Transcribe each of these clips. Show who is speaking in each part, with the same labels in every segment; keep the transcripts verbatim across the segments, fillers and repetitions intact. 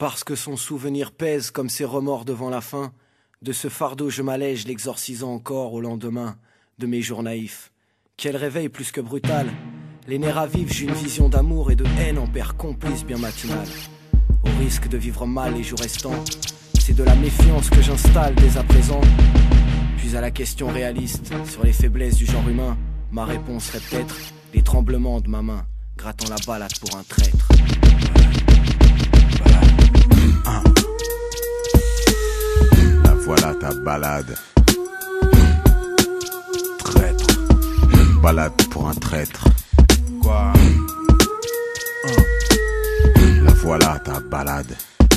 Speaker 1: Parce que son souvenir pèse comme ses remords devant la fin, de ce fardeau je m'allège, l'exorcisant encore au lendemain de mes jours naïfs. Quel réveil plus que brutal, les nerfs ravivent, j'ai une vision d'amour et de haine en père complice bien matinale. Au risque de vivre mal les jours restants, c'est de la méfiance que j'installe dès à présent. Puis à la question réaliste sur les faiblesses du genre humain, ma réponse serait peut-être les tremblements de ma main, grattant la balade pour un traître.
Speaker 2: Un. La voilà ta balade. Traître. Balade pour un traître. Quoi? Un. La voilà ta balade.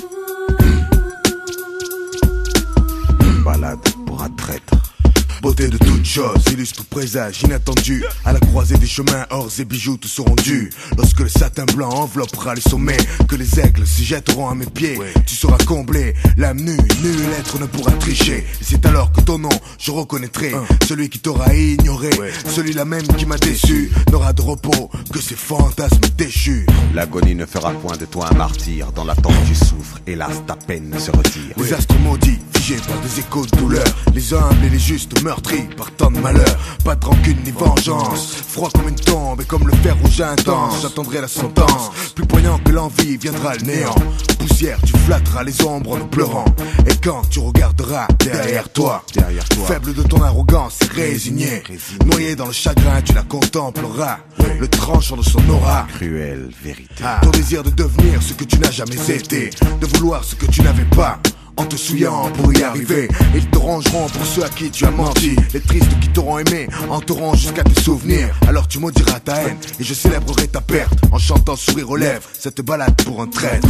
Speaker 2: Balade pour un traître. Beauté de toutes choses, illustre présage inattendu. À la croisée des chemins, ors et bijoux tout seront dus. Lorsque le satin blanc enveloppera les sommets, que les aigles se jetteront à mes pieds, ouais. Tu seras comblé, l'âme nue, nul être ne pourra tricher. Et c'est alors que ton nom, je reconnaîtrai hein. Celui qui t'aura ignoré, ouais. Celui-là même qui m'a déçu, n'aura de repos que ses fantasmes déchus. L'agonie ne fera point de toi un martyr. Dans l'attente tu souffres, hélas ta peine ne se retire. Les astres maudits, figés par des échos de douleur, les humbles et les justes meurtris par tant de malheur. Pas de rancune ni vengeance, froid comme une tombe et comme le fer rouge intense. J'attendrai la sentence, plus poignant que l'envie viendra le néant. Poussière, tu flatteras les ombres en nous pleurant. Et quand tu regarderas derrière toi, derrière toi, faible de ton arrogance et résigné, résigné, noyé dans le chagrin, tu la contempleras, oui. Le tranchant de son aura, cruelle vérité. Ah. Ton désir de devenir ce que tu n'as jamais été, de vouloir ce que tu n'avais pas, en te souillant pour y arriver. Ils te rangeront pour ceux à qui tu as menti. Les tristes qui t'auront aimé enterront jusqu'à tes souvenirs. Alors tu maudiras ta haine et je célébrerai ta perte en chantant sourire aux lèvres cette balade pour un traître.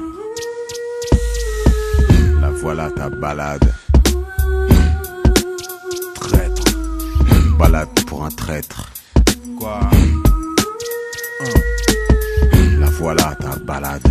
Speaker 2: La voilà ta balade. Traître. Balade pour un traître. Quoi? La voilà ta balade.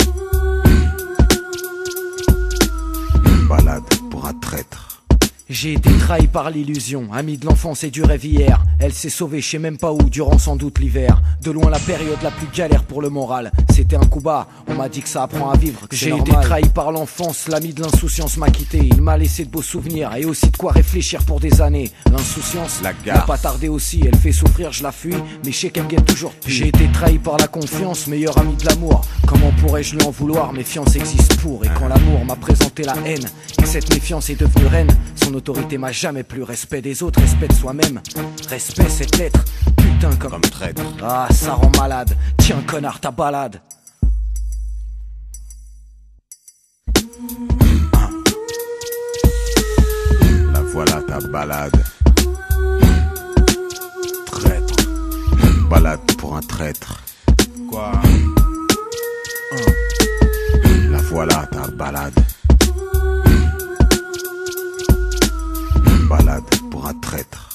Speaker 2: Balade pour un traître.
Speaker 1: J'ai été trahi par l'illusion, amie de l'enfance et du rêve hier. Elle s'est sauvée, je sais même pas où, durant sans doute l'hiver. De loin la période la plus galère pour le moral. C'était un coup bas, on m'a dit que ça apprend à vivre, que j'ai été trahi par l'enfance, l'ami de l'insouciance m'a quitté. Il m'a laissé de beaux souvenirs et aussi de quoi réfléchir pour des années. L'insouciance n'a pas tardé aussi, elle fait souffrir, je la fuis, mais je sais qu'elle me guette toujours plus. J'ai été trahi par la confiance, meilleur ami de l'amour. Comment pourrais-je lui en vouloir, méfiance existe pour. Et quand l'amour m'a présenté la haine, et que cette méfiance est devenue reine, son autorité m'a jamais plu. Respect des autres, respect de soi-même. Respect cette lettre, putain comme, comme traître. Ah, ça rend malade. Tiens connard, ta balade.
Speaker 2: La voilà ta balade. Traître. Balade pour un traître. Quoi? La voilà ta balade. Balade pour un traître.